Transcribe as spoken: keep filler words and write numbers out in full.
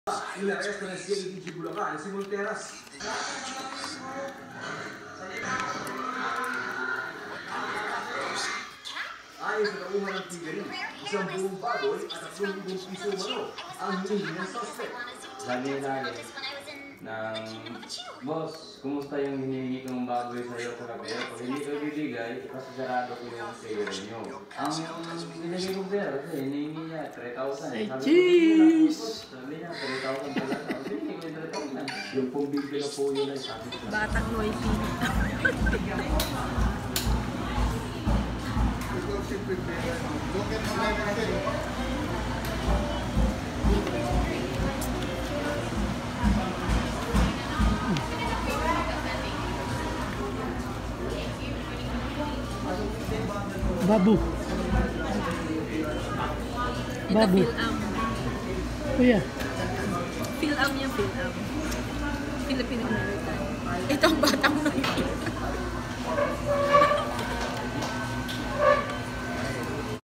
Inaresto ng C I D G Bulacan si Monteras. Ayon sa tauhan ng T V N, isang buong baboy at tatlong libong piso umano ang hinihingi ng suspect. Sabi lagi ng, boss, kumusta yung hinihingi kong baboy sa'yo sa kape? Pag hindi ko bibigay, pasasarado ko yung sale nyo. Ang binigay ko pera kasi hinihingi niya three thousand. Ay, Sabi jeez! ko, sabi niya three thousand pala. Sabi niya, yung three thousand. Yung pong bibigay po yun ay sabi ko. Batang noisy. Babu. Babu. Ito Phil-Am. Kuya. Phil-Am yung Phil-Am. Filipino American. Ito ang bata.